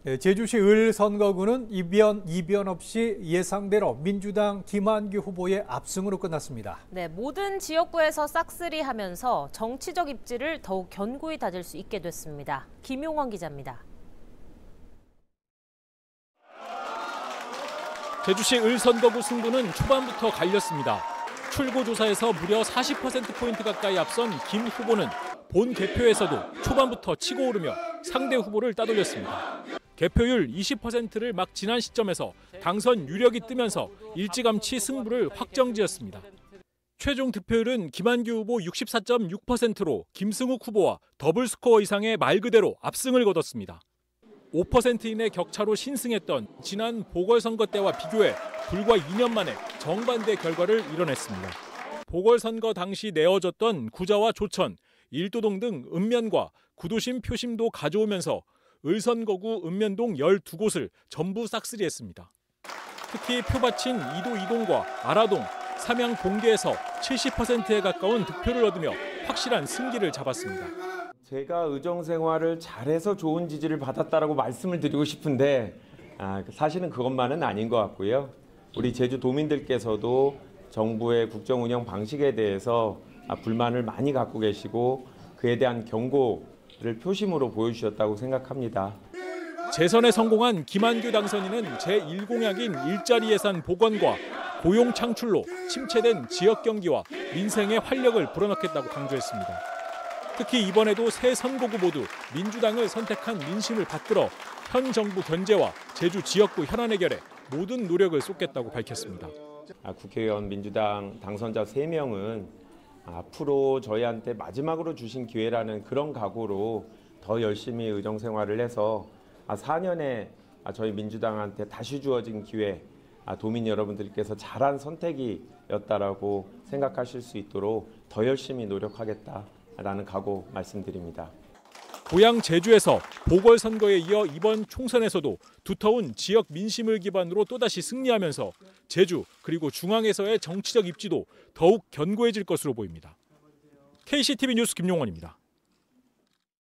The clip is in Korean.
네, 제주시 을 선거구는 이변 없이 예상대로 민주당 김한규 후보의 압승으로 끝났습니다. 네, 모든 지역구에서 싹쓸이하면서 정치적 입지를 더욱 견고히 다질 수 있게 됐습니다. 김용원 기자입니다. 제주시 을 선거구 승부는 초반부터 갈렸습니다. 출구조사에서 무려 40%포인트 가까이 앞선 김 후보는 본 개표에서도 초반부터 치고 오르며 상대 후보를 따돌렸습니다. 개표율 20%를 막 지난 시점에서 당선 유력이 뜨면서 일찌감치 승부를 확정지었습니다. 최종 득표율은 김한규 후보 64.6%로 김승욱 후보와 더블 스코어 이상의 말 그대로 압승을 거뒀습니다. 5% 이내 격차로 신승했던 지난 보궐선거 때와 비교해 불과 2년 만에 정반대 결과를 이뤄냈습니다. 보궐선거 당시 내어졌던 구자와 조천, 일도동 등 읍면과 구도심, 표심도 가져오면서 을선거구 읍면동 12곳을 전부 싹쓸이했습니다. 특히 표밭인 이도 이동과 아라동, 삼양 봉계에서 70%에 가까운 득표를 얻으며 확실한 승기를 잡았습니다. 제가 의정 생활을 잘해서 좋은 지지를 받았다라고 말씀을 드리고 싶은데 사실은 그것만은 아닌 것 같고요. 우리 제주 도민들께서도 정부의 국정 운영 방식에 대해서 불만을 많이 갖고 계시고 그에 대한 경고를 표심으로 보여주셨다고 생각합니다. 재선에 성공한 김한규 당선인은 제1공약인 일자리 예산 복원과 고용 창출로 침체된 지역 경기와 민생의 활력을 불어넣겠다고 강조했습니다. 특히 이번에도 새 선거구 모두 민주당을 선택한 민심을 받들어 현 정부 견제와 제주 지역구 현안 해결에 모든 노력을 쏟겠다고 밝혔습니다. 국회의원 민주당 당선자 3명은 앞으로 저희한테 마지막으로 주신 기회라는 그런 각오로 더 열심히 의정 생활을 해서 4년에 저희 민주당한테 다시 주어진 기회, 도민 여러분들께서 잘한 선택이었다라고 생각하실 수 있도록 더 열심히 노력하겠다라는 각오 말씀드립니다. 고향 제주에서 보궐선거에 이어 이번 총선에서도 두터운 지역 민심을 기반으로 또다시 승리하면서 제주 그리고 중앙에서의 정치적 입지도 더욱 견고해질 것으로 보입니다. KCTV 뉴스 김용원입니다.